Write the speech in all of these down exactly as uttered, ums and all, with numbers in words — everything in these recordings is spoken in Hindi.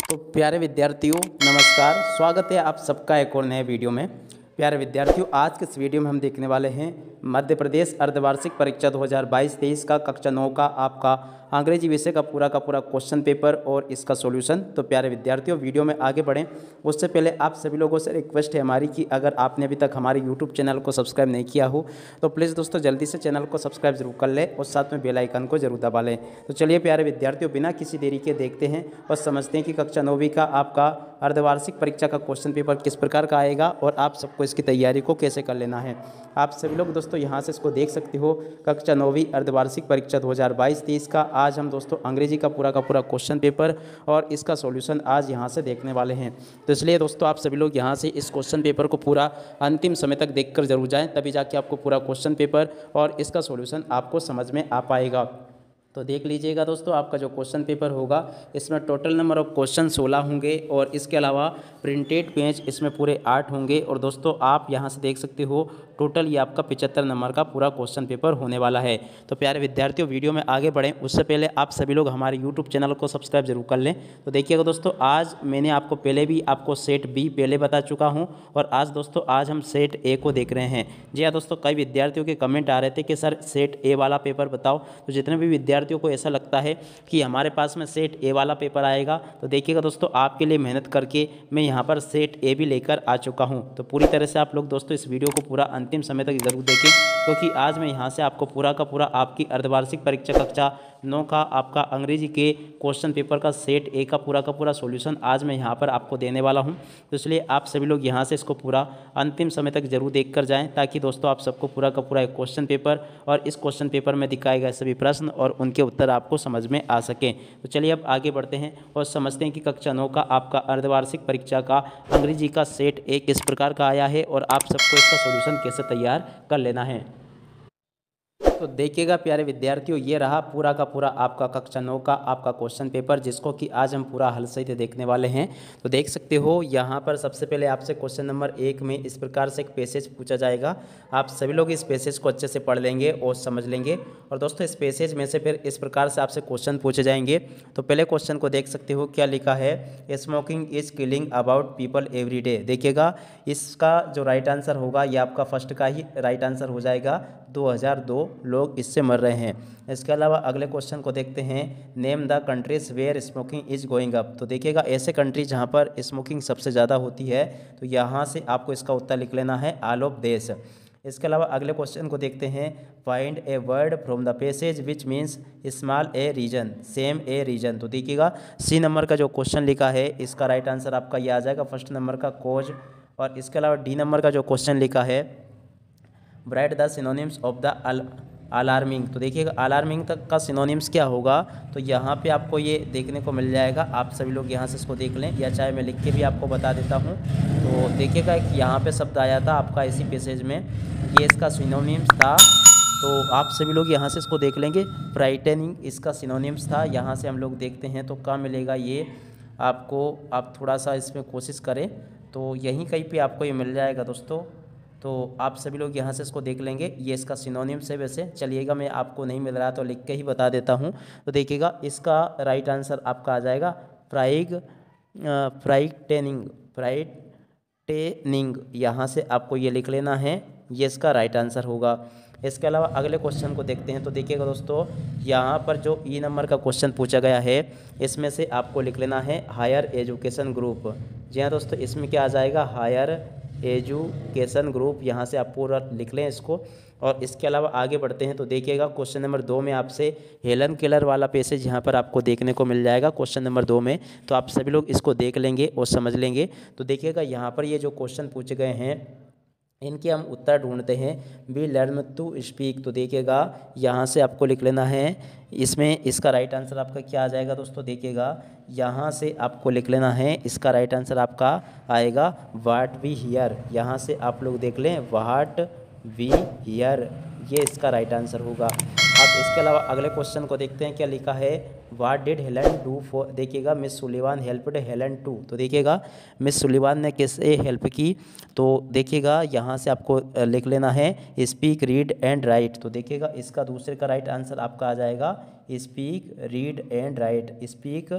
तो प्यारे विद्यार्थियों नमस्कार, स्वागत है आप सबका एक और नए वीडियो में। प्यारे विद्यार्थियों, आज के इस वीडियो में हम देखने वाले हैं मध्य प्रदेश अर्धवार्षिक परीक्षा दो हज़ार बाईस तेईस का कक्षा नौ का आपका अंग्रेजी विषय का पूरा का पूरा क्वेश्चन पेपर और इसका सॉल्यूशन। तो प्यारे विद्यार्थियों, वीडियो में आगे बढ़ें उससे पहले आप सभी लोगों से रिक्वेस्ट है हमारी कि अगर आपने अभी तक हमारे यूट्यूब चैनल को सब्सक्राइब नहीं किया हो तो प्लीज़ दोस्तों जल्दी से चैनल को सब्सक्राइब जरूर कर लें और साथ में बेल आइकन को जरूर दबा लें। तो चलिए प्यारे विद्यार्थियों, बिना किसी देरी के देखते हैं और समझते हैं कि कक्षा नौवीं का आपका अर्धवार्षिक परीक्षा का क्वेश्चन पेपर किस प्रकार का आएगा और आप सबको इसकी तैयारी को कैसे कर लेना है। आप सभी लोग दोस्तों यहाँ से इसको देख सकते हो, कक्षा नौवीं अर्धवार्षिक परीक्षा दो हज़ार बाईस तेईस का आज हम दोस्तों अंग्रेजी का पूरा का पूरा क्वेश्चन पेपर और इसका सॉल्यूशन आज यहाँ से देखने वाले हैं। तो इसलिए दोस्तों आप सभी लोग यहाँ से इस क्वेश्चन पेपर को पूरा अंतिम समय तक देखकर जरूर जाएं, तभी जाके आपको पूरा क्वेश्चन पेपर और इसका सॉल्यूशन आपको समझ में आ पाएगा। तो देख लीजिएगा दोस्तों, आपका जो क्वेश्चन पेपर होगा इसमें टोटल नंबर ऑफ क्वेश्चन सोलह होंगे और इसके अलावा प्रिंटेड पेज इसमें पूरे आठ होंगे। और दोस्तों आप यहाँ से देख सकते हो टोटल ये आपका पचहत्तर नंबर का पूरा क्वेश्चन पेपर होने वाला है। तो प्यारे विद्यार्थियों, वीडियो में आगे बढ़ें उससे पहले आप सभी लोग हमारे यूट्यूब चैनल को सब्सक्राइब जरूर कर लें। तो देखिएगा दोस्तों, आज मैंने आपको पहले भी आपको सेट बी पहले बता चुका हूँ और आज दोस्तों आज हम सेट ए को देख रहे हैं। जी हाँ दोस्तों, कई विद्यार्थियों के कमेंट आ रहे थे कि सर सेट ए वाला पेपर बताओ। तो जितने भी विद्यार्थियों को ऐसा लगता है कि हमारे पास में सेट ए वाला पेपर आएगा तो देखिएगा दोस्तों, आपके लिए मेहनत करके मैं यहाँ पर सेट ए भी लेकर आ चुका हूँ। तो पूरी तरह से आप लोग दोस्तों इस वीडियो को पूरा अंतिम समय तक जरूर देखें, क्योंकि आज मैं यहाँ से आपको पूरा का पूरा आपकी अर्धवार्षिक परीक्षा कक्षा नौ का आपका अंग्रेजी के क्वेश्चन पेपर का सेट ए का पूरा का पूरा सॉल्यूशन आज मैं यहाँ पर आपको देने वाला हूँ। तो इसलिए आप सभी लोग यहाँ से इसको पूरा अंतिम समय तक जरूर देख कर जाएँ, ताकि दोस्तों आप सबको पूरा का पूरा एक क्वेश्चन पेपर और इस क्वेश्चन पेपर में दिखाए गए सभी प्रश्न और उनके उत्तर आपको समझ में आ सकें। तो चलिए अब आगे बढ़ते हैं और समझते हैं कि कक्षा नौ का आपका अर्धवार्षिक परीक्षा का अंग्रेजी का सेट ए किस प्रकार का आया है और आप सबको इसका सॉल्यूशन कैसे तैयार कर लेना है। तो देखिएगा प्यारे विद्यार्थियों, ये रहा पूरा का पूरा आपका कक्षा नौ का आपका क्वेश्चन पेपर, जिसको कि आज हम पूरा हल सहित देखने वाले हैं। तो देख सकते हो यहाँ पर सबसे पहले आपसे क्वेश्चन नंबर एक में इस प्रकार से एक पैसेज पूछा जाएगा। आप सभी लोग इस पैसेज को अच्छे से पढ़ लेंगे और समझ लेंगे। और दोस्तों इस पैसेज में से फिर इस प्रकार से आपसे क्वेश्चन पूछे जाएंगे। तो पहले क्वेश्चन को देख सकते हो, क्या लिखा है, smoking is killing about people every day. देखिएगा इसका जो राइट आंसर होगा ये आपका फर्स्ट का ही राइट आंसर हो जाएगा, दो हज़ार दो लोग इससे मर रहे हैं। इसके अलावा अगले क्वेश्चन को देखते हैं, name the countries where smoking is going up. तो देखिएगा ऐसे कंट्री जहां पर स्मोकिंग सबसे ज़्यादा होती है, तो यहां से आपको इसका उत्तर लिख लेना है ऑल ऑफ देश। इसके अलावा अगले क्वेश्चन को देखते हैं, find a word from the passage which means small a region same a region. तो देखिएगा सी नंबर का जो क्वेश्चन लिखा है इसका राइट आंसर आपका ये आ जाएगा, फर्स्ट नंबर का कोज। और इसके अलावा डी नंबर का जो क्वेश्चन लिखा है, write the synonyms of the alarming. तो देखिएगा अलार्मिंग तक का सिनोनिम्स क्या होगा, तो यहाँ पे आपको ये देखने को मिल जाएगा। आप सभी लोग यहाँ से इसको देख लें, या चाहे मैं लिख के भी आपको बता देता हूँ। तो देखिएगा एक यहाँ पे शब्द आया था आपका इसी पैसेज में, ये इसका सिनोनिम्स था। तो आप सभी लोग यहाँ से इसको देख लेंगे, ब्राइटनिंग इसका सिनोनिम्स था। यहाँ से हम लोग देखते हैं तो क्या मिलेगा ये आपको, आप थोड़ा सा इसमें कोशिश करें तो यहीं कहीं पे आपको ये मिल जाएगा दोस्तों। तो आप सभी लोग यहाँ से इसको देख लेंगे, ये इसका सिनोनिम्स है। वैसे चलिएगा मैं आपको नहीं मिल रहा तो लिख के ही बता देता हूँ। तो देखिएगा इसका राइट आंसर आपका आ जाएगा फ्राइग फ्राइटेनिंग फ्राइटेनिंग यहाँ से आपको ये लिख लेना है, ये इसका राइट आंसर होगा। इसके अलावा अगले क्वेश्चन को देखते हैं। तो देखिएगा दोस्तों, यहाँ पर जो ई नंबर का क्वेश्चन पूछा गया है इसमें से आपको लिख लेना है हायर एजुकेशन ग्रुप। जी हाँ दोस्तों, इसमें क्या आ जाएगा, हायर एजुकेशन ग्रुप। यहाँ से आप पूरा लिख लें इसको। और इसके अलावा आगे बढ़ते हैं तो देखिएगा क्वेश्चन नंबर दो में आपसे हेलन केलर वाला पैसेज यहाँ पर आपको देखने को मिल जाएगा क्वेश्चन नंबर दो में। तो आप सभी लोग इसको देख लेंगे और समझ लेंगे। तो देखिएगा यहाँ पर ये जो क्वेश्चन पूछे गए हैं इनके हम उत्तर ढूंढते हैं। We learn to speak. तो देखिएगा यहाँ से आपको लिख लेना है, इसमें इसका राइट आंसर आपका क्या आ जाएगा दोस्तों। देखिएगा यहाँ से आपको लिख लेना है, इसका राइट आंसर आपका आएगा वाट वी हियर। यहाँ से आप लोग देख लें, वाट वी हियर, ये इसका राइट आंसर होगा। अब इसके अलावा अगले क्वेश्चन को देखते हैं, क्या लिखा है, what did Helen do for. देखिएगा Miss Sullivan helped Helen to. तो देखिएगा मिस सुलिवान ने किससे हेल्प की, तो देखिएगा यहाँ से आपको लिख लेना है स्पीक रीड एंड राइट। तो देखिएगा इसका दूसरे का राइट आंसर आपका आ जाएगा speak read and write. Speak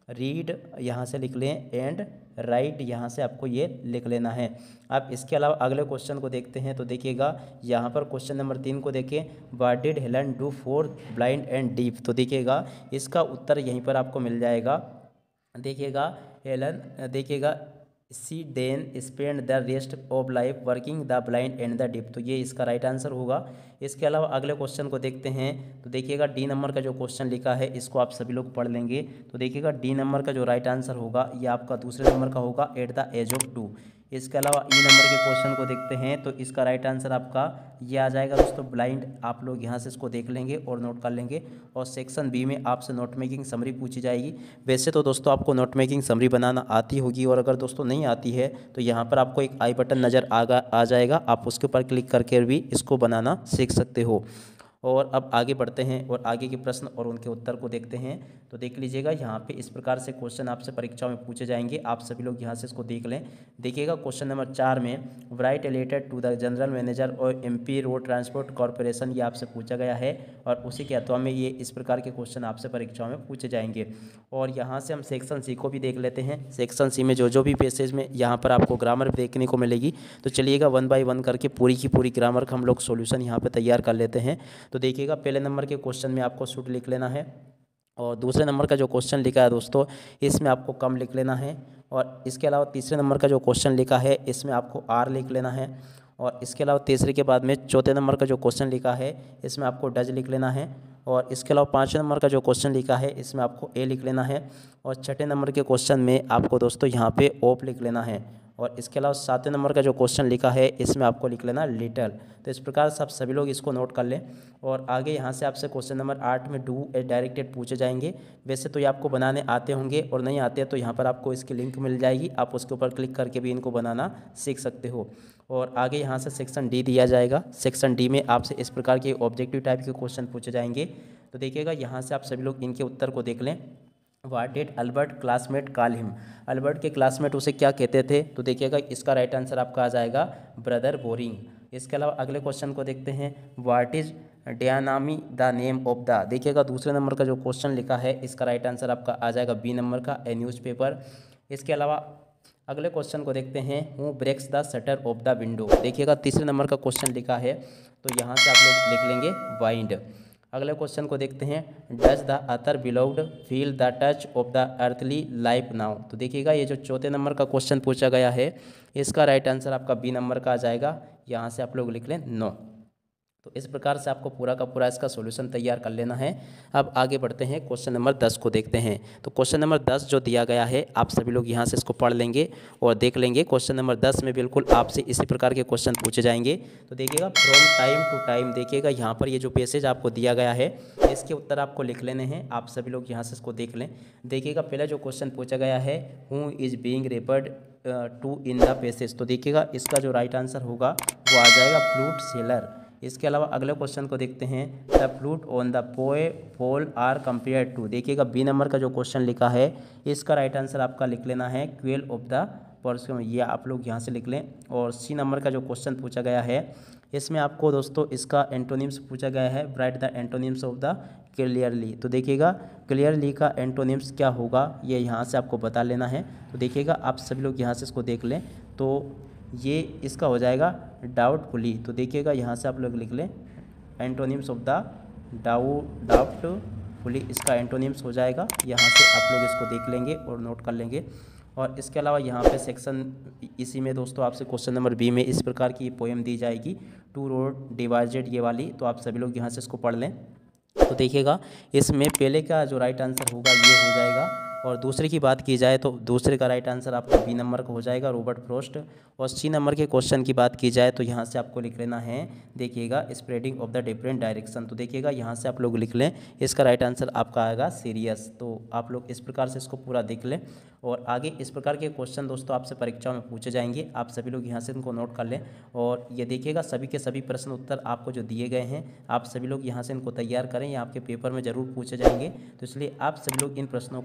read यहाँ से लिख लें एंड राइट यहाँ से आपको ये लिख लेना है। अब इसके अलावा अगले क्वेश्चन को देखते हैं। तो देखिएगा यहाँ पर क्वेश्चन नंबर तीन को देखें, what did Helen do for blind and deaf. तो देखिएगा इसका उत्तर यहीं पर आपको मिल जाएगा। देखिएगा हेलन, देखिएगा she then spend the rest of life working the blind and the deaf. तो ये इसका राइट आंसर होगा। इसके अलावा अगले क्वेश्चन को देखते हैं। तो देखिएगा डी नंबर का जो क्वेश्चन लिखा है इसको आप सभी लोग पढ़ लेंगे। तो देखिएगा डी नंबर का जो राइट आंसर होगा ये आपका दूसरे नंबर का होगा, at the age of two. इसके अलावा ई नंबर के क्वेश्चन को देखते हैं। तो इसका राइट आंसर आपका ये आ जाएगा दोस्तों, ब्लाइंड। आप लोग यहाँ से इसको देख लेंगे और नोट कर लेंगे। और सेक्शन बी में आपसे नोट मेकिंग समरी पूछी जाएगी। वैसे तो दोस्तों आपको नोट मेकिंग समरी बनाना आती होगी, और अगर दोस्तों नहीं आती है तो यहाँ पर आपको एक आई बटन नज़र आगा आ जाएगा, आप उसके ऊपर क्लिक करके भी इसको बनाना सीख सकते हो। और अब आगे बढ़ते हैं और आगे के प्रश्न और उनके उत्तर को देखते हैं। तो देख लीजिएगा यहाँ पे इस प्रकार से क्वेश्चन आपसे परीक्षा में पूछे जाएंगे, आप सभी लोग यहाँ से इसको देख लें। देखिएगा क्वेश्चन नंबर चार में, write related to the general manager और एमपी रोड ट्रांसपोर्ट कॉरपोरेशन, ये आपसे पूछा गया है। और उसी के अथवा में ये इस प्रकार के क्वेश्चन आपसे परीक्षाओं में पूछे जाएंगे। और यहाँ से हम सेक्शन सी को भी देख लेते हैं। सेक्शन सी में जो जो भी पेसेज में यहाँ पर आपको ग्रामर देखने को मिलेगी। तो चलिएगा वन बाई वन करके पूरी की पूरी ग्रामर का हम लोग सोल्यूशन यहाँ पर तैयार कर लेते हैं। तो देखिएगा पहले नंबर के क्वेश्चन में आपको शुड लिख लेना है, और दूसरे नंबर का जो क्वेश्चन लिखा है दोस्तों इसमें आपको कम लिख लेना है। और इसके अलावा तीसरे नंबर का जो क्वेश्चन लिखा है इसमें आपको आर लिख लेना है। और इसके अलावा तीसरे के बाद में चौथे नंबर का जो क्वेश्चन लिखा है इसमें आपको डज लिख लेना है। और इसके अलावा पाँचवें नंबर का जो क्वेश्चन लिखा है इसमें आपको ए लिख लेना है। और छठे नंबर के क्वेश्चन में आपको दोस्तों यहाँ पे ओप लिख लेना है। और इसके अलावा सातवें नंबर का जो क्वेश्चन लिखा है इसमें आपको लिख लेना लिटल। तो इस प्रकार से आप सभी लोग इसको नोट कर लें। और आगे यहाँ से आपसे क्वेश्चन नंबर आठ में डू ए डायरेक्टेड पूछे जाएंगे। वैसे तो ये आपको बनाने आते होंगे, और नहीं आते हैं तो यहाँ पर आपको इसकी लिंक मिल जाएगी, आप उसके ऊपर क्लिक करके भी इनको बनाना सीख सकते हो। और आगे यहाँ से सेक्शन डी दिया जाएगा। सेक्शन डी में आपसे इस प्रकार के ऑब्जेक्टिव टाइप के क्वेश्चन पूछे जाएंगे। तो देखिएगा यहाँ से आप सभी लोग इनके उत्तर को देख लें। What did Albert classmate call him. Albert के क्लासमेट उसे क्या कहते थे। तो देखिएगा इसका राइट आंसर आपका आ जाएगा ब्रदर बोरिंग। इसके अलावा अगले क्वेश्चन को देखते हैं। What is Dyanami the name of the. देखिएगा दूसरे नंबर का जो क्वेश्चन लिखा है इसका राइट आंसर आपका आ जाएगा बी नंबर का, ए न्यूज़पेपर। इसके अलावा अगले क्वेश्चन को देखते हैं। Who breaks the shutter of the window. देखिएगा तीसरे नंबर का क्वेश्चन लिखा है, तो यहाँ से आप लोग लिख लेंगे वाइंड। अगले क्वेश्चन को देखते हैं। Does the author beloved feel the touch of the earthly life now. तो देखिएगा ये जो चौथे नंबर का क्वेश्चन पूछा गया है इसका राइट आंसर आपका बी नंबर का आ जाएगा। यहाँ से आप लोग लिख लें नो। तो इस प्रकार से आपको पूरा का पूरा इसका सॉल्यूशन तैयार कर लेना है। अब आगे बढ़ते हैं, क्वेश्चन नंबर दस को देखते हैं। तो क्वेश्चन नंबर दस जो दिया गया है आप सभी लोग यहाँ से इसको पढ़ लेंगे और देख लेंगे। क्वेश्चन नंबर दस में बिल्कुल आपसे इसी प्रकार के क्वेश्चन पूछे जाएंगे। तो देखिएगा फ्रॉम टाइम टू टाइम, देखिएगा यहाँ पर ये जो पैसेज आपको दिया गया है इसके उत्तर आपको लिख लेने हैं। आप सभी लोग यहाँ से इसको देख लें। देखिएगा पहला जो क्वेश्चन पूछा गया है, who is being referred to in the passage. तो देखिएगा इसका जो राइट आंसर होगा वो आ जाएगा फ्लूट सेलर। इसके अलावा अगले क्वेश्चन को देखते हैं। The flute on the poplar are compared to. देखिएगा बी नंबर का जो क्वेश्चन लिखा है इसका राइट आंसर आपका लिख लेना है क्वेल ऑफ द परफ्यूम, ये आप लोग यहाँ से लिख लें। और सी नंबर का जो क्वेश्चन पूछा गया है इसमें आपको दोस्तों इसका एंटोनिम्स पूछा गया है, write the antonyms of the clearly. तो देखिएगा क्लियरली का एंटोनिम्स क्या होगा ये यहाँ से आपको बता लेना है। तो देखिएगा आप सभी लोग यहाँ से इसको देख लें। तो ये इसका हो जाएगा डाउटफुली। तो देखिएगा यहाँ से आप लोग लिख लें antonyms of the doubt doubtfully, इसका एंटोनिम्स हो जाएगा। यहाँ से आप लोग इसको देख लेंगे और नोट कर लेंगे। और इसके अलावा यहाँ पे सेक्शन इसी में दोस्तों आपसे क्वेश्चन नंबर बी में इस प्रकार की पोएम दी जाएगी, टू रोड डिवाइडेड, ये वाली। तो आप सभी लोग यहाँ से इसको पढ़ लें। तो देखिएगा इसमें पहले का जो राइट आंसर होगा ये हो जाएगा। और दूसरे की बात की जाए तो दूसरे का राइट आंसर आपका बी नंबर का हो जाएगा, रॉबर्ट फ्रॉस्ट। और सी नंबर के क्वेश्चन की बात की जाए तो यहाँ से आपको लिख लेना है, देखिएगा spreading of the different direction. तो देखिएगा यहाँ से आप लोग लिख लें, इसका राइट आंसर आपका आएगा सीरियस। तो आप लोग इस प्रकार से इसको पूरा देख लें। और आगे इस प्रकार के क्वेश्चन दोस्तों आपसे परीक्षाओं में पूछे जाएंगे, आप सभी लोग यहाँ से इनको नोट कर लें। और ये देखिएगा सभी के सभी प्रश्न उत्तर आपको जो दिए गए हैं आप सभी लोग यहाँ से इनको तैयार करें, ये आपके पेपर में ज़रूर पूछे जाएंगे। तो इसलिए आप सभी लोग इन प्रश्नों को अच्छे से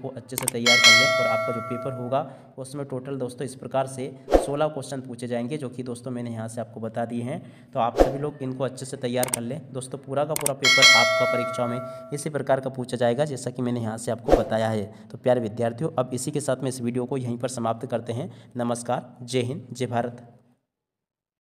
तैयार कर लें। और आपका जो पेपर होगा उसमें टोटल दोस्तों इस प्रकार से सोलह क्वेश्चन पूछे जाएंगे, जो कि दोस्तों मैंने यहाँ से आपको बता दिए हैं। तो आप सभी लोग इनको अच्छे से तैयार कर लें दोस्तों। पूरा का पूरा पेपर आपका परीक्षा में इसी प्रकार का पूछा जाएगा जैसा कि मैंने यहाँ से आपको बताया है। तो प्यारे विद्यार्थियों, अब इसी के साथ में इस वीडियो को यहीं पर समाप्त करते हैं। नमस्कार, जय हिंद, जय भारत।